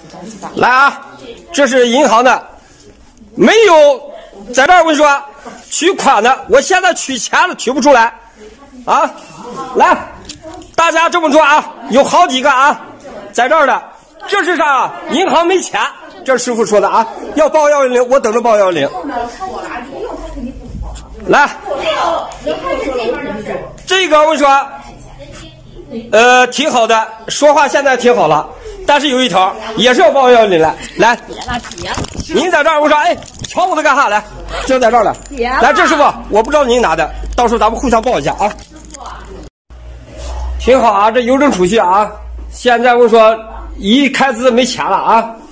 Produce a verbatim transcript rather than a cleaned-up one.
来啊，这是银行的，没有在这儿。我跟你说，取款的，我现在取钱了，取不出来啊。来，大家这么说啊，有好几个啊，在这儿的，这是啥？银行没钱，这师傅说的啊，要报幺幺零，我等着报幺幺零。来，这个我跟你说，呃，挺好的，说话现在挺好了，但是有一条也是要报幺幺零来。来，您在这儿，我说，哎，瞧我的干啥来？就在这儿了。来，这师傅，我不知道您拿的，到时候咱们互相报一下啊。挺好啊，这邮政储蓄啊，现在我说一开支没钱了啊。